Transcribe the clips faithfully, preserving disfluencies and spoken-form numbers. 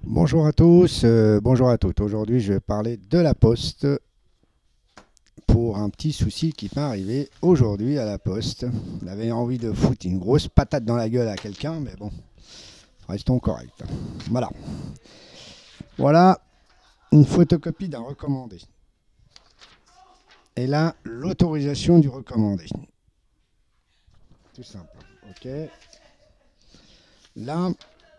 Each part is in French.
Bonjour à tous, euh, bonjour à toutes. Aujourd'hui, je vais parler de la poste pour un petit souci qui m'est arrivé aujourd'hui à la poste. J'avais envie de foutre une grosse patate dans la gueule à quelqu'un, mais bon, restons corrects. Voilà. Voilà une photocopie d'un recommandé. Et là, l'autorisation du recommandé. Tout simple. Ok. Là,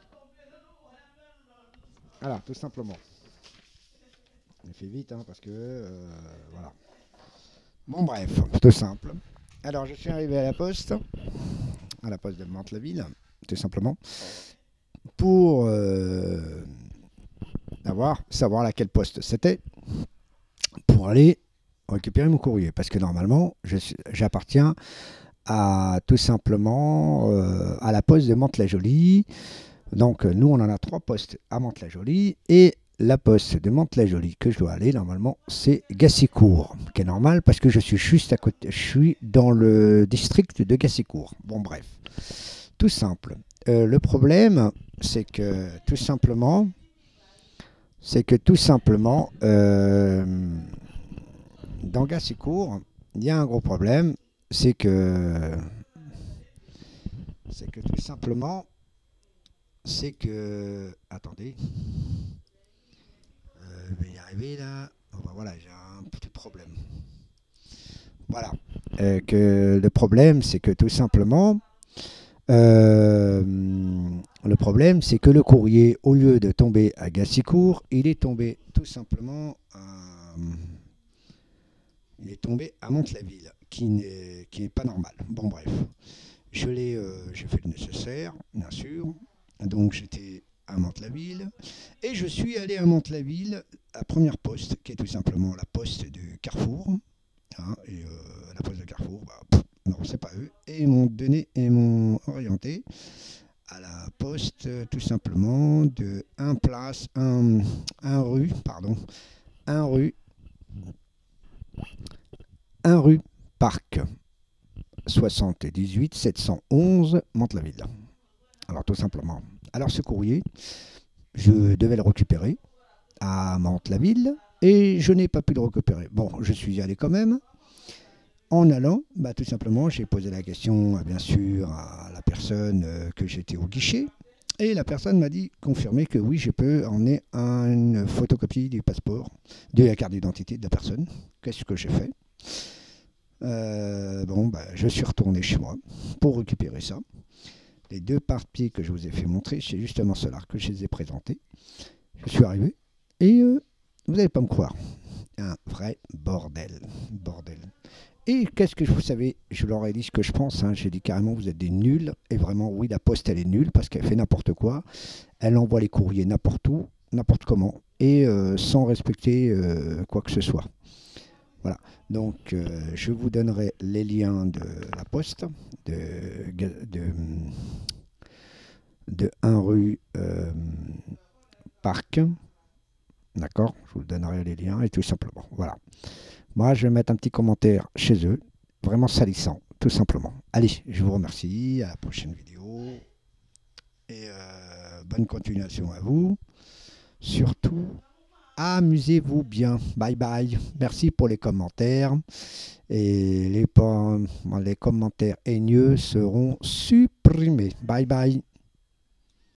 voilà, tout simplement. On fait vite, hein, parce que euh, voilà. Bon, bref, tout simple. Alors, je suis arrivé à la poste, à la poste de Mantes-la-Ville, tout simplement, pour euh, avoir, savoir laquelle poste c'était, pour aller récupérer mon courrier. Parce que normalement, j'appartiens à tout simplement euh, à la poste de Mantes-la-Jolie. Donc, nous, on en a trois postes à Mantes-la-Jolie. Et la poste de Mantes-la-Jolie que je dois aller, normalement, c'est Gassicourt, qui est normal parce que je suis juste à côté, je suis dans le district de Gassicourt. Bon, bref, tout simple. Euh, le problème, c'est que tout simplement, c'est que tout simplement, euh, dans Gassicourt, il y a un gros problème, c'est que, c'est que tout simplement, c'est que, attendez, euh, je vais y arriver là. Oh, bah voilà, j'ai un petit problème. Voilà, euh, que le problème, c'est que tout simplement, euh, le problème, c'est que le courrier, au lieu de tomber à Gassicourt, il est tombé tout simplement à, il est tombé à Mantes-la-Ville, qui n'est qui n'est pas normal. Bon, bref, je l'ai, euh, j'ai fait le nécessaire, bien sûr. Donc j'étais à Mantes-la-Ville et je suis allé à Mantes-la-Ville, à première poste, qui est tout simplement la poste de Carrefour. Hein, et euh, la poste de Carrefour, bah, pff, non, c'est pas eux. Et ils m'ont donné et m'ont orienté à la poste euh, tout simplement de un place, un, un rue, pardon, un rue, un rue Parc soixante-dix-huit sept cent onze Mantes-la-Ville. Alors tout simplement. Alors ce courrier, je devais le récupérer à Mantes-la-Ville et je n'ai pas pu le récupérer. Bon, je suis allé quand même. En allant, bah, tout simplement, j'ai posé la question, bien sûr, à la personne euh, que j'étais au guichet. Et la personne m'a dit, confirmé que oui, je peux emmener une photocopie du passeport, de la carte d'identité de la personne. Qu'est-ce que j'ai fait? Euh, Bon, bah, je suis retourné chez moi pour récupérer ça. Les deux papiers que je vous ai fait montrer, c'est justement cela que je les ai présentés. Je suis arrivé et euh, vous n'allez pas me croire. Un vrai bordel. Bordel. Et qu'est-ce que vous savez, je leur ai dit ce que je pense, hein. J'ai dit carrément vous êtes des nuls. Et vraiment, oui, la poste elle est nulle parce qu'elle fait n'importe quoi. Elle envoie les courriers n'importe où, n'importe comment, et euh, sans respecter euh, quoi que ce soit. Voilà. Donc, euh, je vous donnerai les liens de la poste, de, de, de un rue euh, Parc. D'accord? Je vous donnerai les liens et tout simplement. Voilà. Moi, je vais mettre un petit commentaire chez eux, vraiment salissant, tout simplement. Allez, je vous remercie, à la prochaine vidéo, et euh, bonne continuation à vous. Surtout, amusez-vous bien. Bye bye. Merci pour les commentaires. Et les, les commentaires haineux seront supprimés. Bye bye.